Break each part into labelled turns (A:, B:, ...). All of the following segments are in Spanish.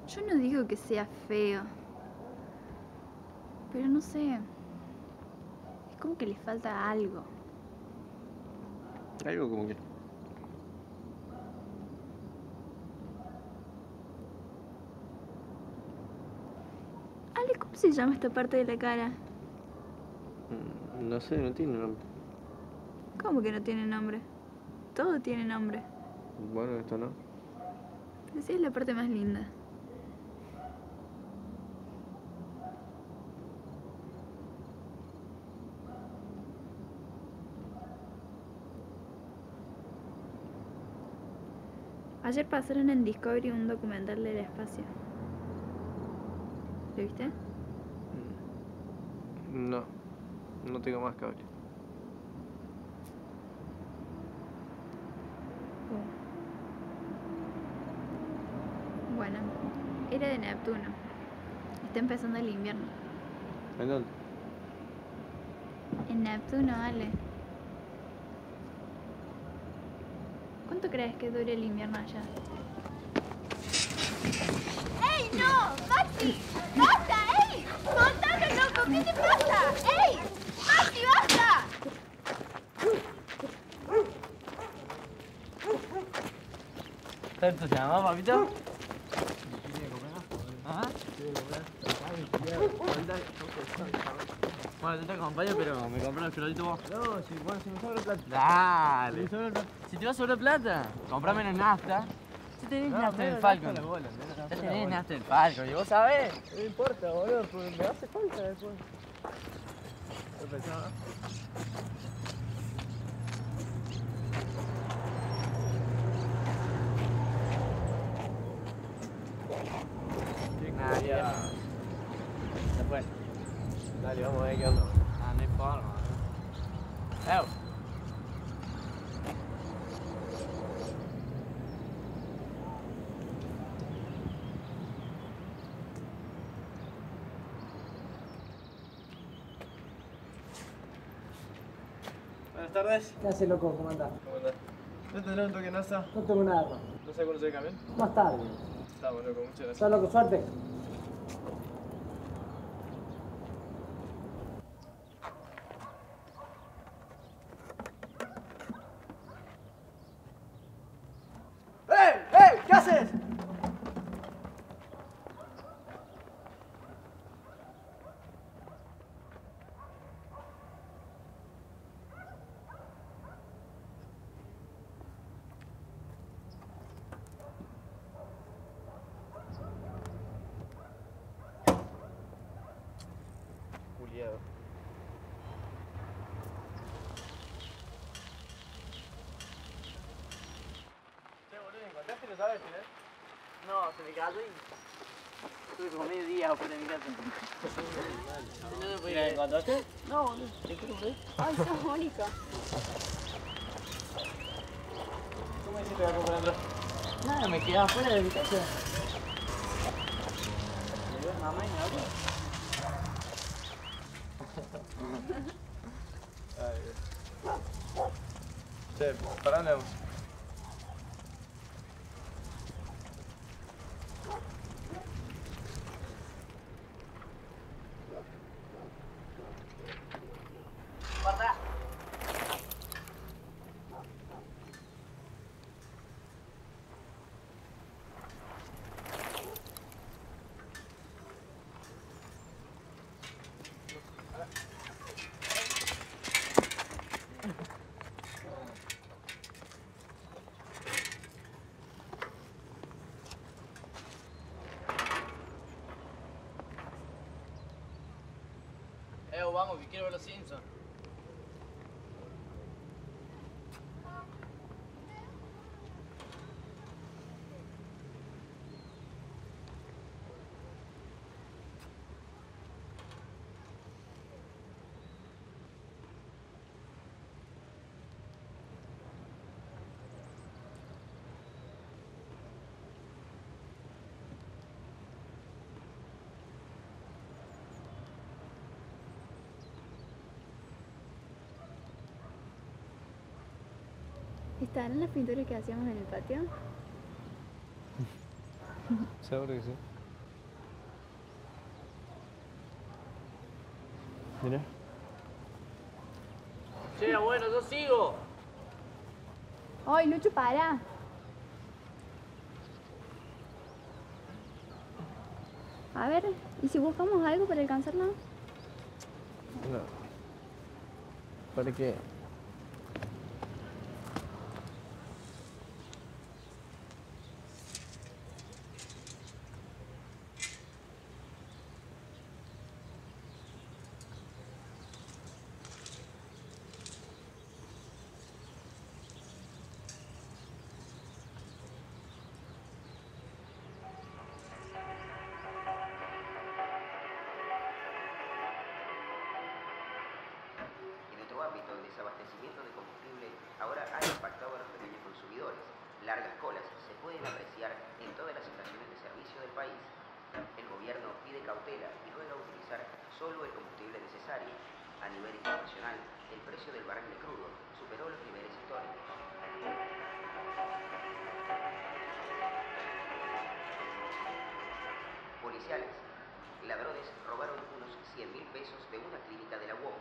A: Yo no digo que sea feo, pero no sé. Es como que le falta algo.
B: Algo como que...
A: Ale, ¿cómo se llama esta parte de la cara?
B: No sé, no tiene nombre.
A: ¿Cómo que no tiene nombre? Todo tiene nombre.
B: Bueno, esto no.
A: Pero sí es la parte más linda. Ayer pasaron en Discovery un documental del espacio. ¿Lo viste?
B: No, no tengo más cable.
A: Bueno, era de Neptuno. Está empezando el invierno.
B: ¿En dónde?
A: En Neptuno, Ale. ¿Cuánto crees que dure el invierno allá?
C: ¡Ey, no! ¡Maxi! ¡Basta! ¡Ey! ¡Montano, loco! ¿Qué te pasa? ¡Ey! ¡Maxi, basta!
D: ¿Está entusiasmado, papito? Bueno, yo te acompaño, pero me compré los chorritos vos. No, si me sobra plata. Dale. Si te va a sobrar plata, comprame una nafta. Ya tenés nafta del Falcon. Ya tenés nafta del Falcon, ¿y vos sabés?
B: No importa, boludo, pues me hace falta después. ¿Qué pensaba?
D: Nah, ya. Se fue.
B: Dale, vamos a ver qué onda.
D: Ah, no hay forma.
B: Buenas tardes.
E: ¿Qué hace, loco? ¿Cómo andás?
B: ¿Cómo andás? ¿No tendrás un toque NASA?
E: No tengo nada.
B: ¿No sé conocer el camión?
E: Más tarde.
B: Estamos, loco, muchas gracias.
E: Chao, loco, suerte. ¡Ey! ¿Qué haces?
B: Juliado. Che, boludo, ¿encontraste los aves, eh?
D: No, se me cayó y estuve como medio día afuera de mi casa. ¿Y la encontraste? No, boludo, te juro que...
C: ¡Ay, sos Mónica!
B: ¿Cómo hiciste para comprarlo?
D: Nada, me quedé afuera de mi casa. Me dio mamá y me habló.
B: Che, ¿para dónde vamos?
D: Guarda. Vamos, que quiero ver los Simpsons.
A: ¿Estarán las pinturas que hacíamos en el patio?
B: Seguro que sí. Mira.
D: Che, bueno, yo sigo.
C: Ay, Lucho, para. A ver, ¿y si buscamos algo para alcanzarnos?
B: No. ¿Para qué?
E: En otro ámbito, el desabastecimiento de combustible ahora ha impactado a los pequeños consumidores. Largas colas se pueden apreciar en todas las estaciones de servicio del país. El gobierno pide cautela y ruega utilizar solo el combustible necesario. A nivel internacional, el precio del barril de crudo superó los niveles históricos. Policiales. Ladrones robaron unos 100.000 pesos de una clínica de la UOM.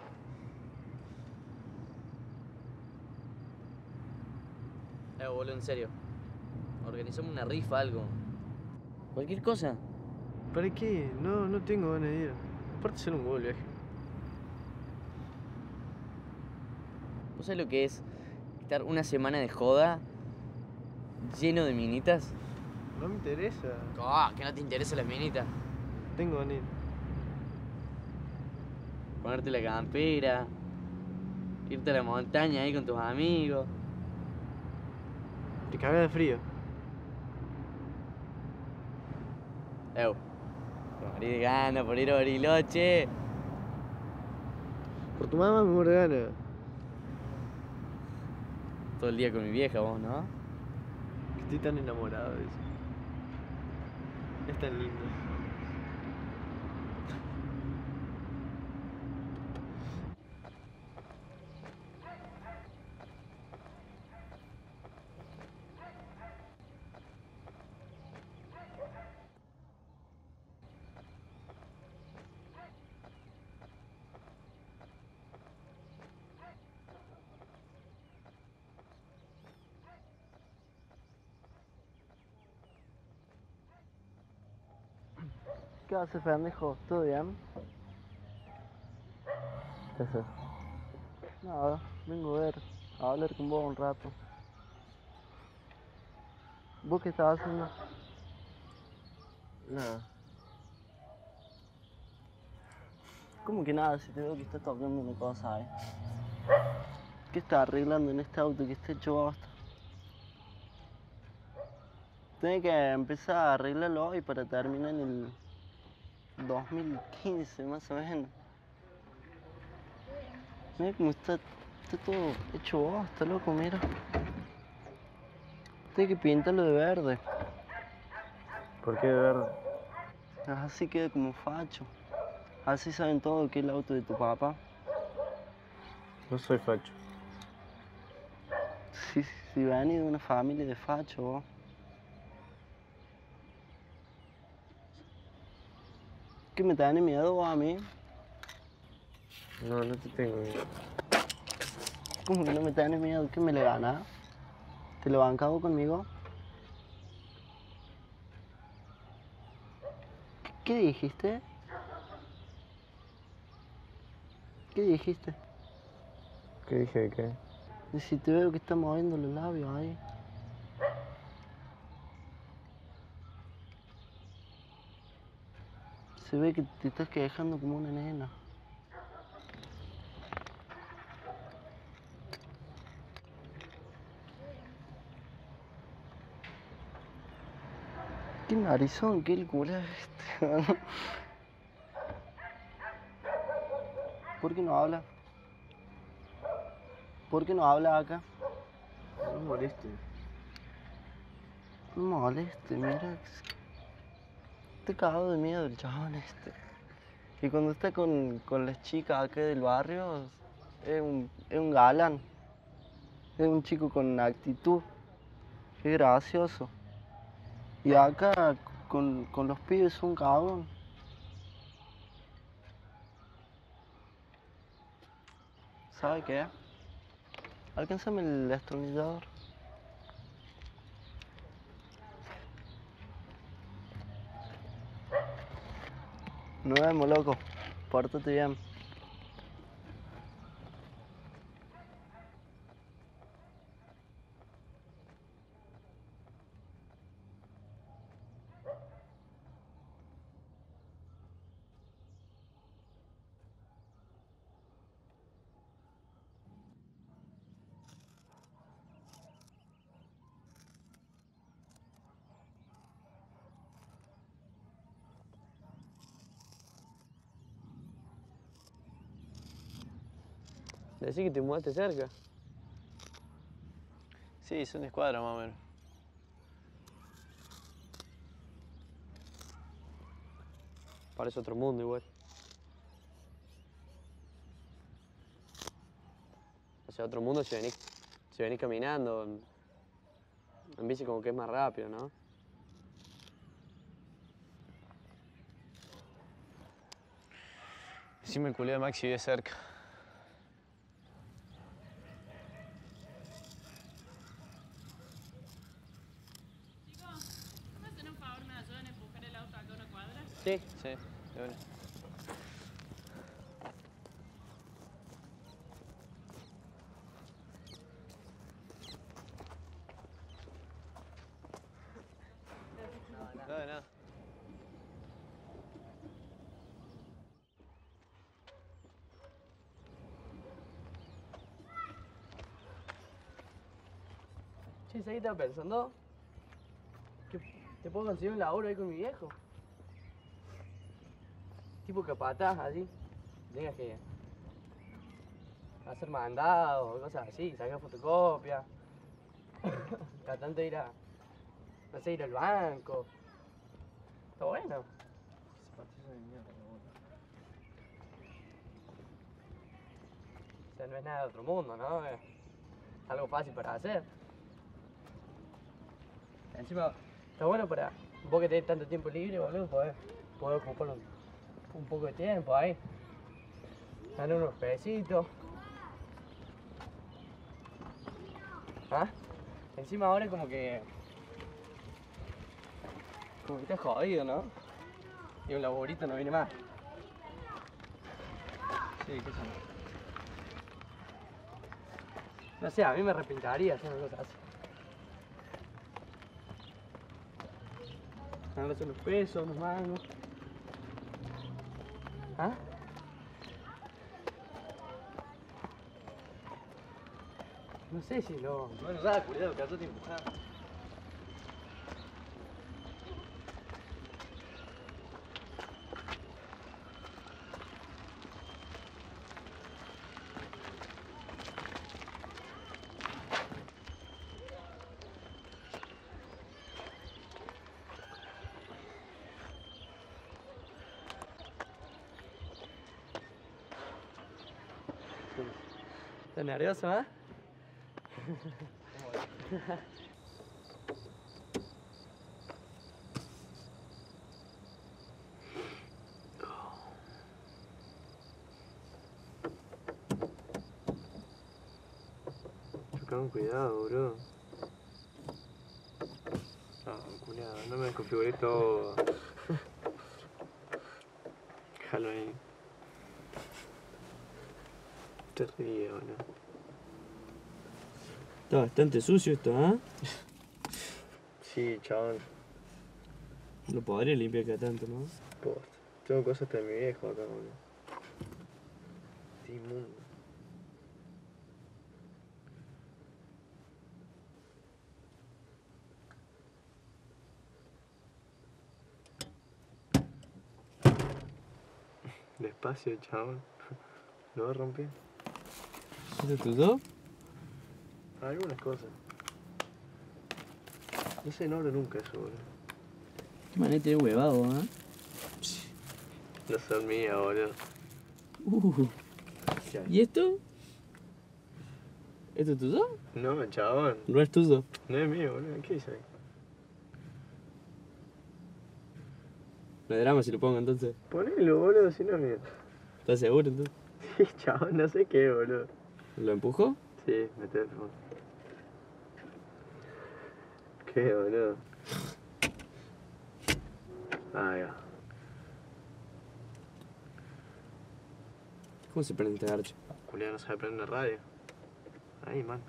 D: Boludo, en serio. Organizamos una rifa, algo. Cualquier cosa.
B: ¿Para qué? No tengo ganas de ir. Aparte ser un buen viaje.
D: ¿Vos sabés lo que es estar una semana de joda lleno de minitas?
B: No me interesa.
D: Ah, que no te interesan las minitas.
B: Tengo ganas de ir.
D: Ponerte la campera, irte a la montaña ahí con tus amigos.
B: Te cagas de frío.
D: Por morir de gana, por ir a Bariloche.
B: Por tu mamá me muero de ganas.
D: Todo el día con mi vieja, vos, ¿no?
B: Estoy tan enamorado de eso. Es tan lindo. ¿Qué haces, pendejo? ¿Todo bien? ¿Qué haces? Nada, vengo a ver, a hablar con vos un rato. ¿Vos qué estás haciendo? Nada. ¿Cómo que nada? Si te veo que estás tocando una cosa ahí. ¿Qué estás arreglando en este auto que está hecho bosta? Tenés que empezar a arreglarlo hoy para terminar en el 2015 más o menos. Mira cómo está todo hecho bosta, loco, mira. Tienes que pintarlo de verde.
F: ¿Por qué de verde?
B: Así queda como facho. Así saben todo que es el auto de tu papá.
F: No soy facho.
B: Si venís de una familia de facho, vos. ¿Qué me tenés miedo vos a mí?
F: No te tengo miedo.
B: ¿Cómo que no me tenés miedo? ¿Qué me le ganás? ¿Te lo bancas vos conmigo? ¿Qué dijiste? ¿Qué dijiste?
F: ¿Qué dije de qué?
B: Y si te veo que estás moviendo los labios ahí. Se ve que te estás quejando como una nena. Qué narizón, qué el culo es este. ¿Por qué no habla? ¿Por qué no habla acá?
F: No me moleste.
B: No moleste, mira. Te cagado de miedo el chabón este. Y cuando está con las chicas acá del barrio, es un galán. Es un chico con actitud. Es gracioso. Y acá con los pibes es un cagón. ¿Sabe qué? Alcánzame el destornillador. Nos vemos, loco. Pórtate bien.
G: Decí que te mudaste cerca.
F: Sí, son escuadras más o menos.
G: Parece otro mundo igual. O sea, otro mundo si venís caminando. En bici como que es más rápido, ¿no?
F: Encima el culé de Maxi vive cerca.
G: Sí.
F: Sí, de una. No, de nada.
G: Che, ¿sabes qué estaba pensando? Que te puedo conseguir un laburo ahí con mi viejo. Tipo capataz, así. Tengas que hacer mandados, cosas así, sacar fotocopias. Cada tanto ir a, no sé, ir al banco. Está bueno. O sea, no es nada de otro mundo, ¿no? Es algo fácil para hacer. Encima, está bueno para vos que tenés tanto tiempo libre, boludo, poder ocupar un poco de tiempo ahí. Ganar unos pesitos. ¿Ah? Encima ahora como que estás jodido, ¿no? Y un laburito no viene más. Sí, qué sé yo. No sé, a mí me arrepentiría hacer una cosa así. Ganarse unos pesos, unos mangos. ¿Ah? No sé si lo... Bueno, da, cuidado, que te empujar. ¿Estás nervioso, eh?
F: Con cuidado, bro. No, cuidado, no me desconfiguré todo. Déjalo ahí. Te ríes, boludo.
G: Está bastante sucio esto, ¿ah?
F: Sí, chabón.
G: No podría limpiar cada tanto, ¿no?
F: Posta. Tengo cosas de mi viejo acá, boludo. Inmundo. Despacio, chabón. Lo voy a romper.
G: ¿Esto es tuyo?
F: Algunas cosas. No se enoja nunca eso, boludo.
G: Qué manera de huevado, ¿ah?
F: No son mías, boludo.
G: ¿Y esto? ¿Esto es tuyo?
F: No, chabón.
G: No es tuyo.
F: No es mío, boludo. ¿Qué dice ahí?
G: No hay drama si lo pongo entonces.
F: Ponelo, boludo, si no es mío.
G: ¿Estás seguro entonces?
F: Sí, chabón, no sé qué, boludo.
D: ¿Lo empujo?
F: Sí, mete el fondo. ¿Qué, boludo? Ah, ya.
D: ¿Cómo se prende este archo?
F: Julián no sabe prender la radio. Ahí, man.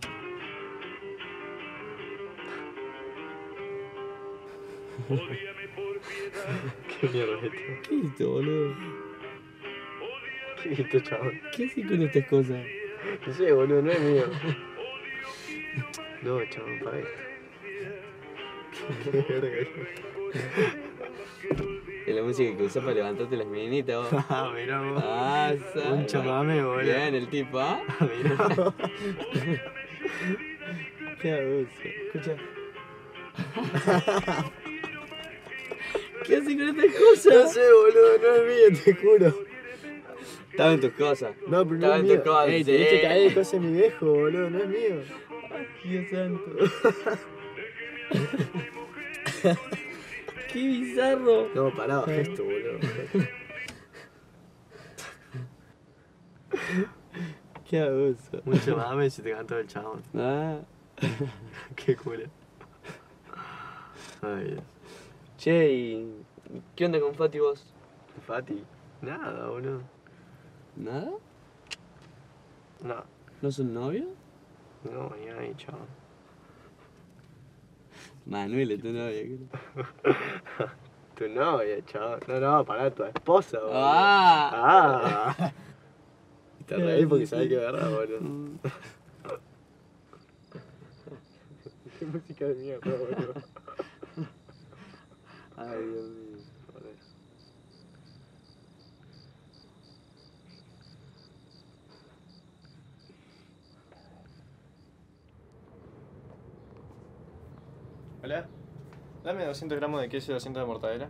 F: ¿Qué mierda es esto?
D: ¿Qué es esto, boludo?
F: ¿Qué es esto, chabón?
D: ¿Qué haces con estas cosas?
F: No sé, boludo, no es mío. No, chabón, para esto. Qué verga.
D: Es la música que usas para levantarte las minitas, vos.
F: Ah, mirá vos.
D: Ah,
F: Un chamame, boludo.
D: Bien, el tipo, ¿ah?
F: Mirá vos.
D: Qué abuso. Escucha. ¿Qué haces con estas
F: No
D: cosas?
F: sé, boludo, no es mío, te juro.
D: Estaba en tus cosas.
F: No, pero no
D: Estaba
F: es
D: en
F: mío.
D: tus cosas.
F: Ey, te dije que hay de cosas de mi viejo, boludo, no es mío.
D: Dios santo. Qué bizarro.
F: No, pará, baja esto, boludo.
D: Qué abuso.
F: Un chamame si te cantó el chabón.
D: Ah.
F: Qué culo. Ay, Dios.
D: Che, ¿y qué onda con Fati vos?
F: Fati. Nada, boludo.
D: ¿Nada?
F: No,
D: ¿No son novios?
F: no, ni ahí, chabón.
D: Manuel, tu novia.
F: Tu novia, chabón. No, pará, tu esposa, boludo.
D: Ah.
F: Ah. Te reí porque sabés que es verdad, boludo. Qué música de mierda, boludo.
D: Ay, Dios mío.
H: Hola, dame 200 gramos de queso y 200 de mortadela.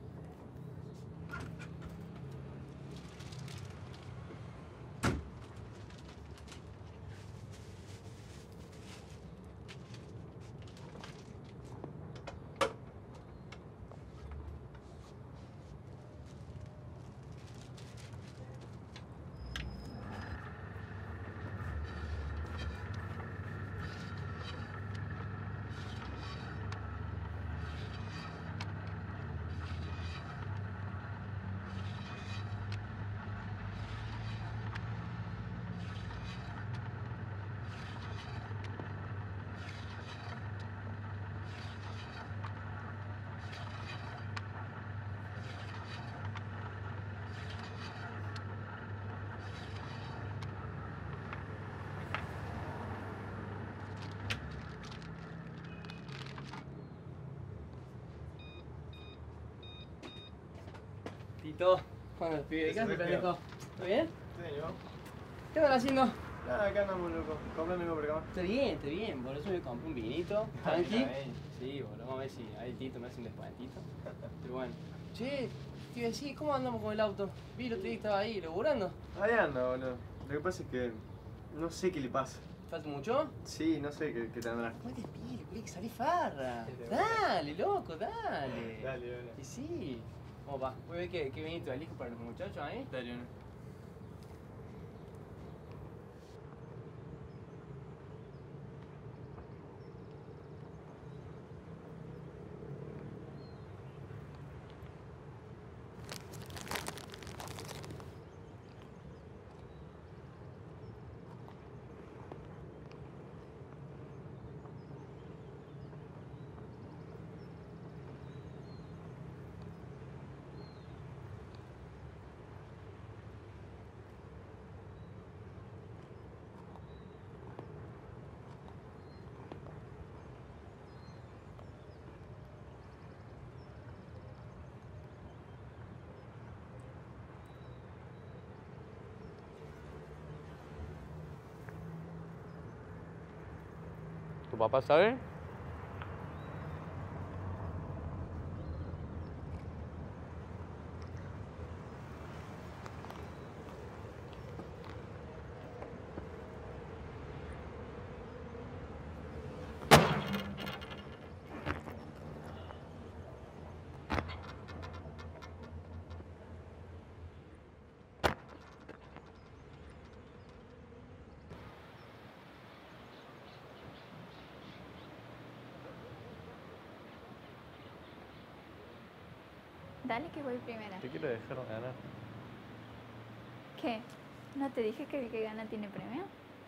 G: Tito, ¿cuándo pibe? ¿Qué haces, pendejo? ¿Todo bien? ¿Qué andan haciendo?
H: Nada, acá andamos, loco. Comprando algo por acá.
G: Está bien, por eso me compré un vinito, tranqui. Sí, boludo, vamos a ver si ahí Tito me hace un descuentito. Pero bueno. Che, te iba a decir, ¿cómo andamos con el auto? Vi el otro día que estaba ahí, laburando.
H: Ahí anda, boludo. Lo que pasa es que no sé qué le pasa.
G: ¿Falta mucho?
H: Sí, no sé qué tendrá.
G: No te pide, culique, que salí farra. Dale, loco, dale.
H: Dale.
G: Y sí. Vamos, va. Voy a ver qué vinito elijo para los muchachos ahí.
H: Dale, uno.
D: ¿Tu papá sabe?
A: Dale que voy primera.
H: Te quiero dejar ganar.
A: ¿Qué? ¿No te dije que el que gana tiene premio?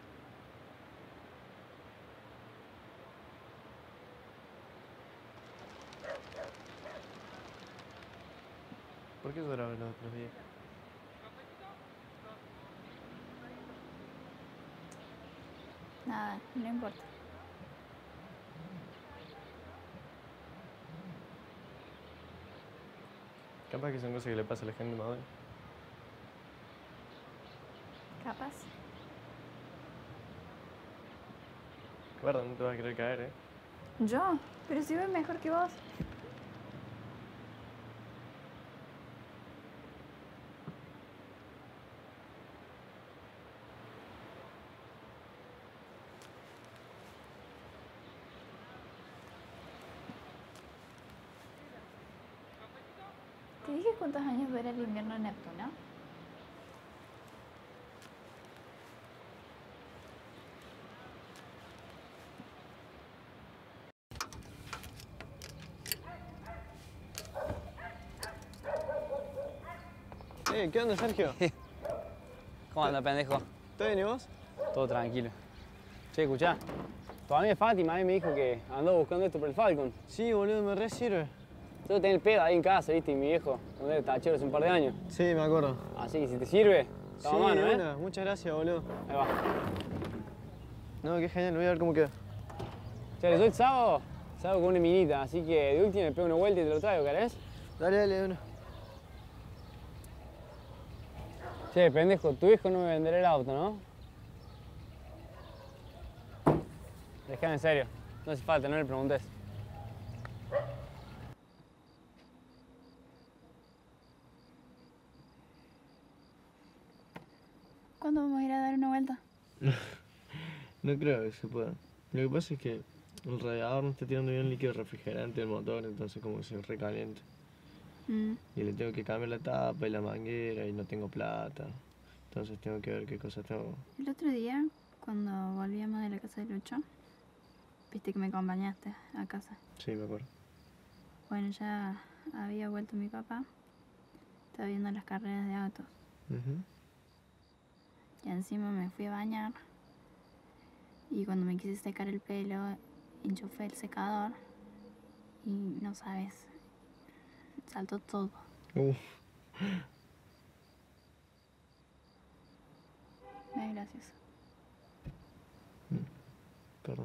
H: ¿Por qué llorabas los otros días?
A: Nada, no importa.
H: Capaz que son cosas que le pasa a la gente madura.
A: Capaz.
H: Guarda, no te vas a querer caer, ¿eh?
A: ¿Yo? Pero si voy mejor que vos. ¿Te dije cuántos años dura el invierno en Neptuno?
H: ¿Qué onda, Sergio?
I: ¿Cómo anda, pendejo?
H: ¿Todo bien y vos?
I: Todo tranquilo. Che, escuchá. Tu amiga Fátima me dijo que andó buscando esto por el Falcon.
H: Sí, boludo, me re sirve.
I: Yo tengo el pedo ahí en casa, ¿viste? Y mi viejo, cuando era tachero hace un par de años.
H: Sí, me acuerdo.
I: Así que si te sirve,
H: Sí,
I: toma mano, ¿eh?
H: buena. Muchas gracias, boludo.
I: Ahí va.
H: No, qué genial, voy a ver cómo queda.
I: Che, yo el sábado salgo con una minita, así que de última me pego una vuelta y te lo traigo, ¿querés?
H: Dale, dale, de una.
I: Che, pendejo, tu hijo no me venderá el auto, ¿no? Dejame en serio. No hace falta, no le preguntes.
A: ¿Cuándo vamos a ir a dar una vuelta?
H: No creo que se pueda. Lo que pasa es que el radiador no está tirando bien líquido refrigerante del motor, entonces como que se recalienta. Y le tengo que cambiar la tapa y la manguera y no tengo plata. Entonces tengo que ver qué cosas tengo.
A: El otro día, cuando volvíamos de la casa de Lucho, viste que me acompañaste a casa.
H: Sí, me acuerdo.
A: Bueno, ya había vuelto mi papá. Estaba viendo las carreras de autos. Y encima me fui a bañar. Y cuando me quise secar el pelo, enchufé el secador. Y no sabes, saltó todo. No es gracioso.
H: Perdón.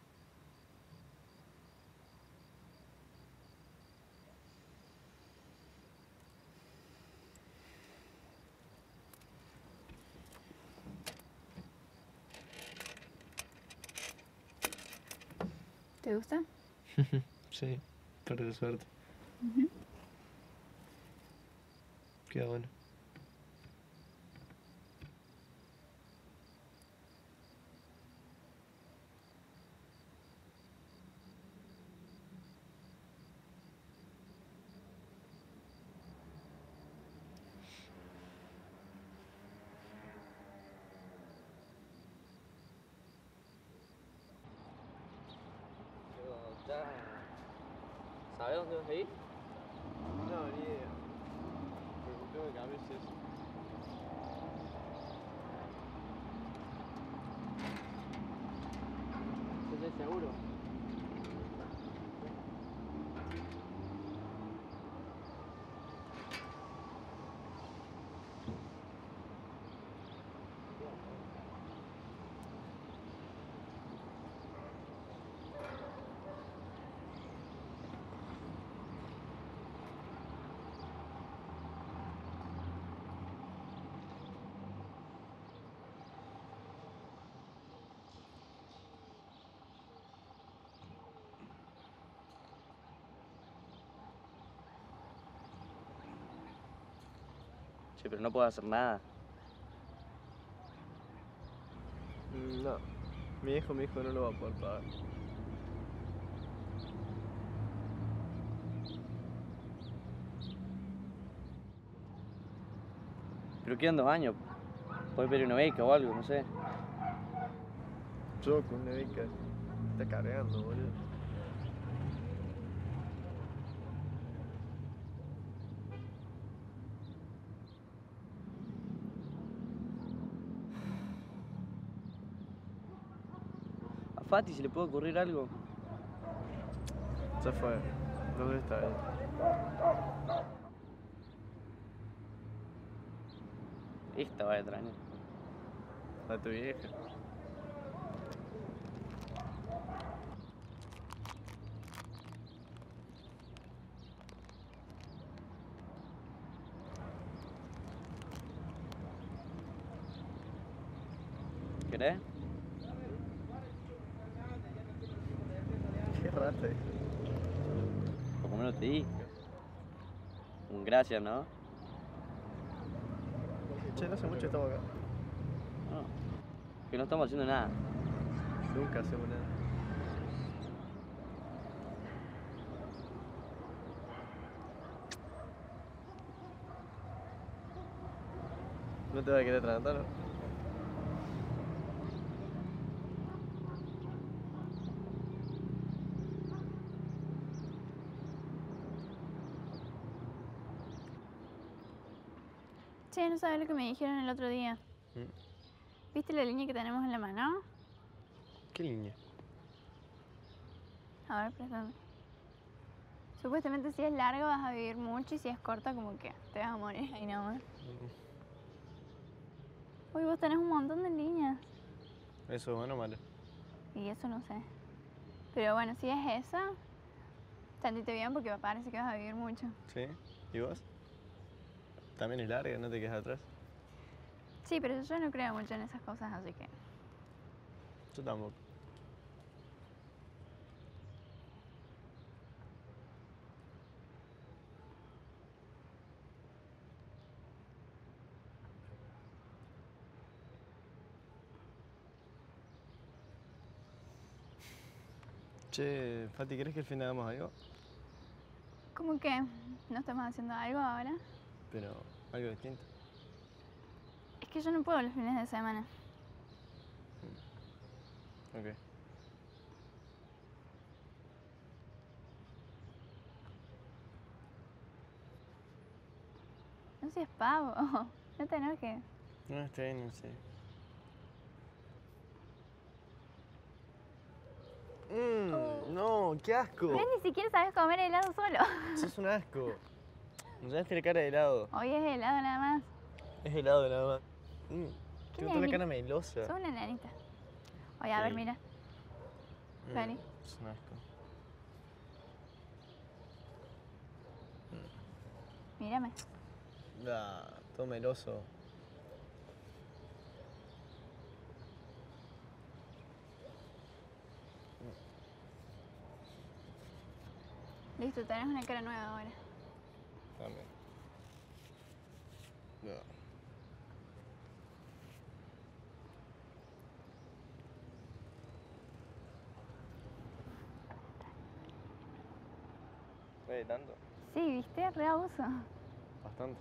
A: ¿Te gusta?
H: Sí, pero de suerte. Queda bueno.
D: ¿Sabes dónde vas a ir?
H: No, ni idea. Pero tengo que cambiar si eso.
D: ¿Estás seguro? Sí, pero no puedo hacer nada.
H: No, mi hijo no lo va a poder pagar.
D: Pero quedan 2 años. Puedes pedir una beca o algo, no sé.
H: Yo con una beca está cargando, boludo.
D: Fati, si le puede ocurrir algo.
H: Ya fue. ¿Dónde está él?
D: Esta va a extrañar.
H: A tu vieja.
D: ¿Querés?
H: Qué rata.
D: Por lo menos te di. Gracias, ¿no?
H: Che, no hace mucho estamos acá.
D: No. Que no estamos haciendo nada.
H: Nunca hacemos nada. ¿No te vas a querer tratar?
A: Che, ¿no sabes lo que me dijeron el otro día? ¿Viste la línea que tenemos en la mano?
H: ¿Qué línea?
A: A ver, préstame. Supuestamente si es larga vas a vivir mucho y si es corta como que te vas a morir ahí nomás. Uy, vos tenés un montón de líneas.
H: ¿Eso es bueno o malo?
A: Y eso no sé. Pero bueno, si es esa, sentite bien porque parece que vas a vivir mucho.
H: ¿Sí? ¿Y vos? También es larga, no te quedas atrás.
A: Sí, pero yo no creo mucho en esas cosas, así que...
H: Yo tampoco. Che, Fati, ¿querés que el fin de hagamos algo?
A: ¿Cómo que? ¿No estamos haciendo algo ahora?
H: Pero algo distinto.
A: Es que yo no puedo los fines de semana.
H: Ok.
A: No seas pavo. No te enojes.
H: No, está bien, no sé. No, qué asco.
A: Pero ni siquiera sabes comer helado solo.
H: Sos un asco. No tenés la cara de helado.
A: Hoy es helado nada más.
H: Es helado nada más.
A: ¿Qué
H: Tengo toda la
A: nenita?
H: cara melosa.
A: Sos una nenita. Oye, a ver, mira. Vení.
H: Es un asco.
A: Mírame.
H: Todo meloso.
A: Listo, tenés una cara nueva ahora.
H: También. ¿Tanto?
A: Sí, ¿viste? Re abuso.
H: Bastante.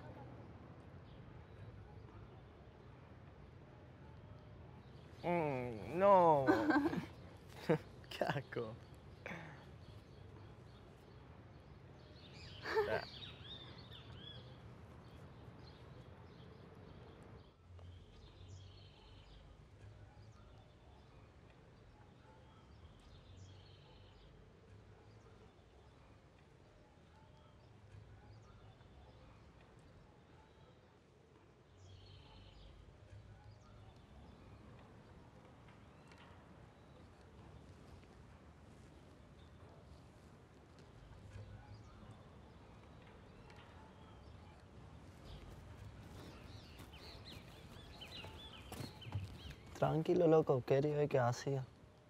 H: No. Qué asco.
B: Tranquilo, loco, ¿qué qué hacía?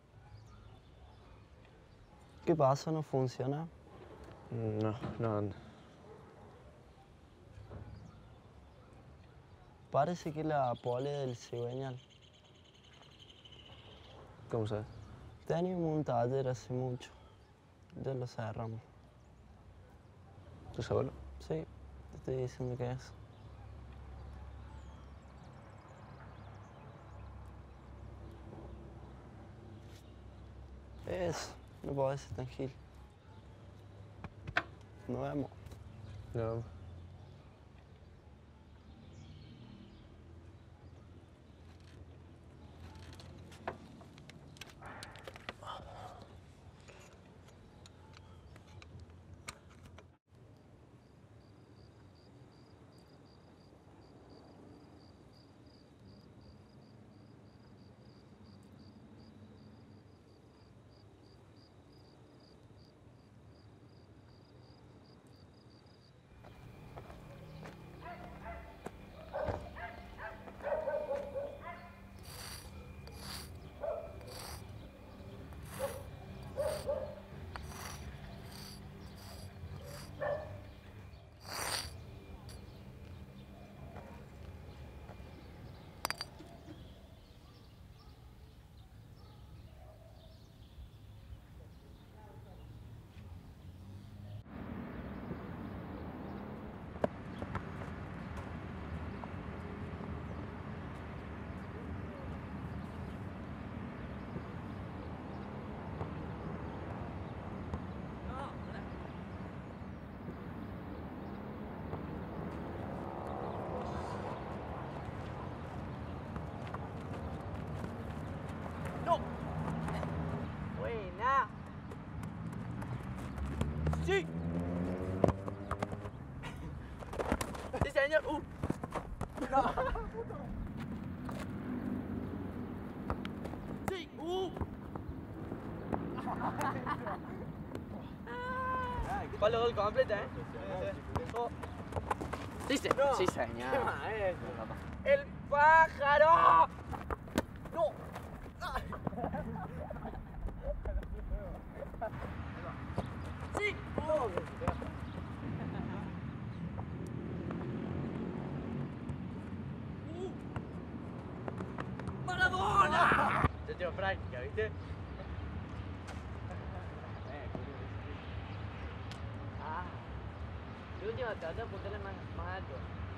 B: ¿Qué pasa? ¿No funciona?
H: No anda.
B: Parece que la pole del cigüeñal.
H: ¿Cómo sabes?
B: Teníamos un taller hace mucho. Ya lo cerramos.
H: ¿Tú seguro?
B: Sí, te estoy diciendo que es. Eso, no puedo ser tan gil. Nos vemos.
H: No.
D: señor. No. Sí, Palo gol completo, ¿eh? Sí,
G: No.
D: sí, señor.
G: ¿Qué maestro?
D: ¡El pájaro! ¡No! ¡Sí! ¡Maradona! Te tengo práctica, ¿viste? De última, trata de apuntarle más alto.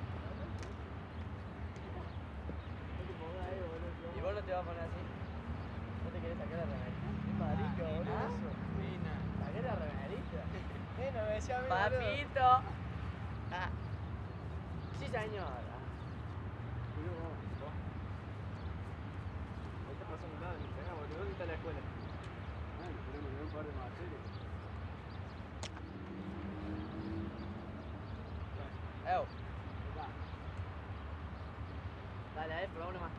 D: ¿Y vos no te vas a poner así? ¿No te querés sacar la remerita?
G: Qué marica, boludo.
D: ¿Sacar la remerita?
G: Nena, me decía a mí,
D: ¡Papito! Ah. Sí, señora.
G: No está pasando nada, ni cagá, boludo. ¿Dónde está la escuela? Bueno, tenemos un par de materias.
D: Dale, a ver, probá una más.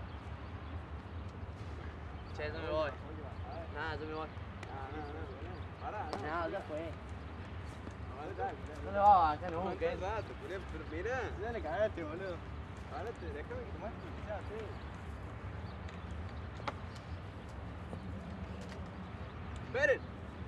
D: Che, yo me voy. Nada, yo me voy.
G: Pará,
D: No, ya fue.
G: Aguantá,
D: No le va acá, no,
G: aguantá
D: ¿qué?
G: un rato, pero mirá. Ya le cagaste, boludo. Ahora déjame que tomás tu quizás, ¡Esperen!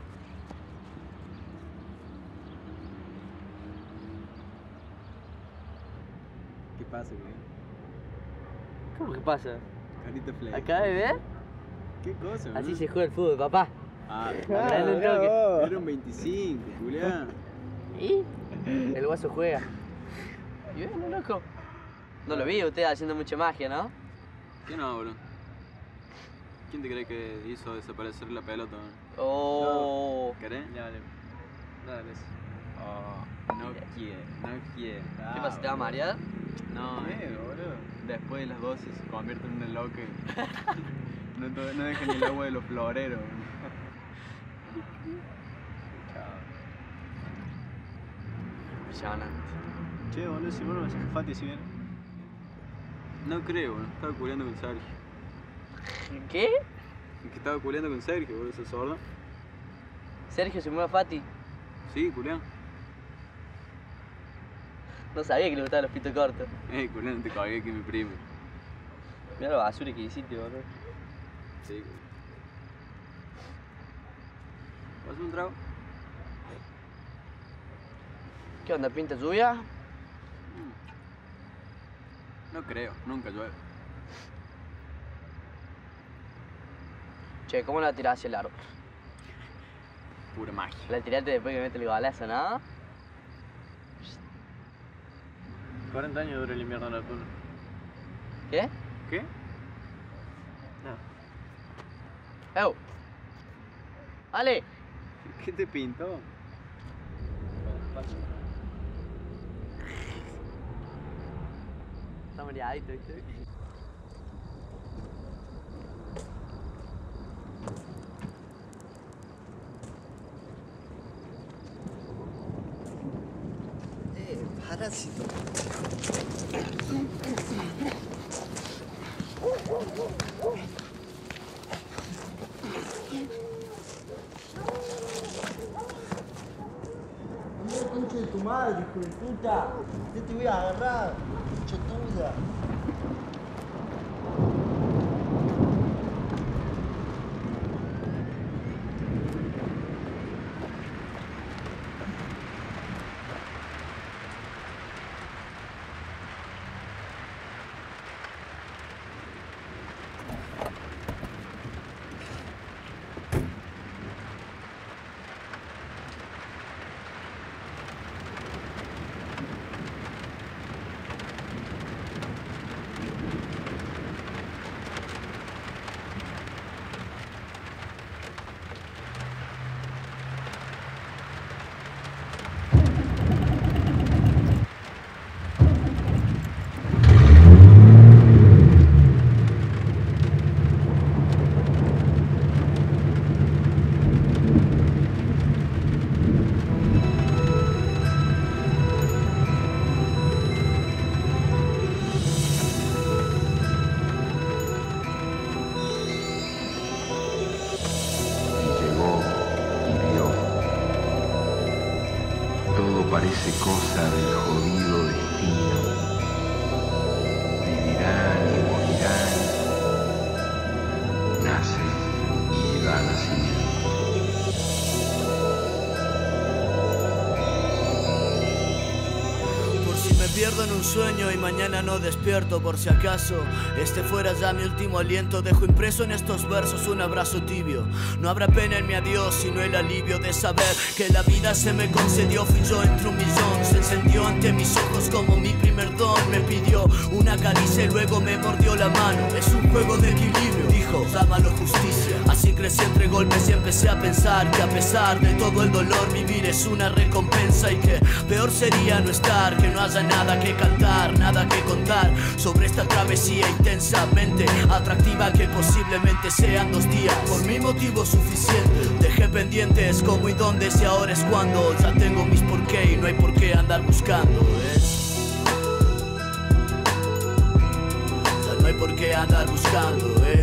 G: ¿Qué pasa, güey?
D: ¿Cómo que pasa?
G: Carita Play.
D: ¿Acá de ver?
G: ¿Qué cosa,
D: Así
G: boludo?
D: se juega el fútbol, papá.
G: Ah,
D: Dale un toque.
G: era un 25, Julián.
D: ¿Y? El guaso juega. ¿Y ven, loco? No lo vi usted haciendo mucha magia, ¿no?
G: ¿Qué no, boludo? ¿Quién te cree que hizo desaparecer la pelota?
D: Oh.
G: ¿Querés? Dale. Dale. Oh, no quiere.
D: ¿Qué pasa? ¿Te va a marear?
G: No, boludo. Después de las 12 se convierte en una loca y no deja ni el agua de los floreros.
D: Impresionante.
G: Che, boludo, si vos no me haces Fati si bien. No creo, boludo. Estaba culeando con Sergio.
D: ¿Qué?
G: Que estaba culeando con Sergio, boludo, ese sordo.
D: Sergio se mueve a Fati.
G: Sí, culeando.
D: No sabía que le gustaban los pitos cortos.
G: Culeando, te cagué que mi primo.
D: Mira la basura que hiciste, boludo.
G: Sí, boludo. ¿Pasas un trago?
D: ¿Qué onda, pinta lluvia?
G: No creo, nunca llueve.
D: Che, ¿cómo la tirás hacia el árbol?
G: Pura magia.
D: La tiraste después que mete el golazo, ¿no?
H: 40 años dura el invierno en la tuna.
D: ¿Qué?
G: ¿Qué?
H: No.
D: ¡Ew! ¡Ale!
G: ¿Qué te pintó?
D: Está mareadito, ¿viste?
B: Parásito. Concha de tu madre, hijo de puta. Yo te voy a agarrar, chotuda.
J: parece cosa del jodido destino. Vivirán y morirán, nacen y dan nacimiento.
K: Me pierdo en un sueño y mañana no despierto, por si acaso este fuera ya mi último aliento. Dejo impreso en estos versos un abrazo tibio. No habrá pena en mi adiós, sino el alivio de saber que la vida se me concedió. Fui yo entre un millón, se encendió ante mis ojos como mi primer don. Me pidió una caricia y luego me mordió la mano. Es un juego de equilibrio, dijo, llámalo justicia. Así crecí entre golpes y empecé a pensar que a pesar de todo el dolor, vivir es una recompensa. Y que peor sería no estar, que no haya nada que cantar, nada que contar sobre esta travesía intensamente atractiva que posiblemente sean 2 días. Por mi motivo suficiente, dejé pendientes cómo y dónde, si ahora es cuando. Ya tengo mis por qué y no hay por qué andar buscando, ya no hay por qué andar buscando,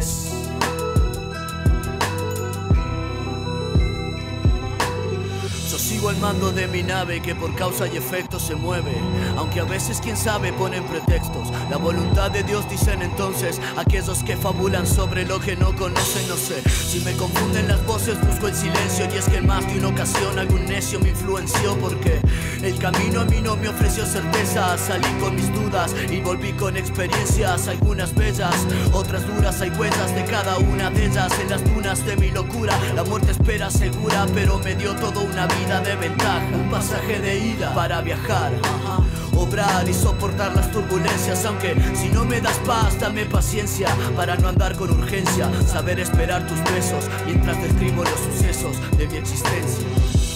K: Yo sigo al mando de mi nave que por causa y efecto se mueve, aunque a veces quién sabe ponen pretextos. La voluntad de Dios dicen entonces aquellos que fabulan sobre lo que no conocen. No sé si me confunden las voces, busco el silencio. Y es que en más de una ocasión algún necio me influenció, porque el camino a mí no me ofreció certeza. Salí con mis dudas y volví con experiencias, algunas bellas, otras duras. Hay huellas de cada una de ellas en las dunas de mi locura. La muerte espera segura, pero me dio toda una vida de ventaja, un pasaje de ida para viajar, obrar y soportar las turbulencias. Aunque si no me das paz, dame paciencia para no andar con urgencia. Saber esperar tus besos mientras describo los sucesos de mi existencia.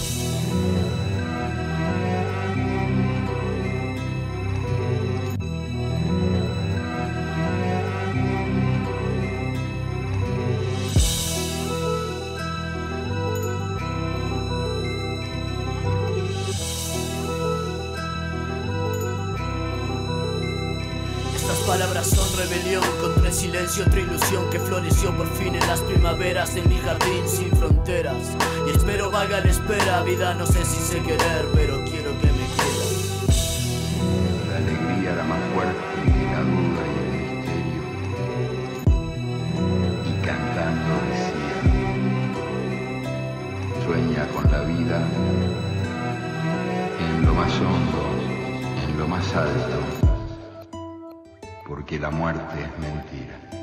K: Palabras son rebelión contra el silencio, otra ilusión que floreció por fin en las primaveras de mi jardín sin fronteras. Y espero valga la espera, vida, no sé si sé querer, pero quiero que me quieras.
J: La alegría era más fuerte que la duda y el misterio. Y cantando decía, sueña con la vida en lo más hondo, en lo más alto, porque la muerte es mentira.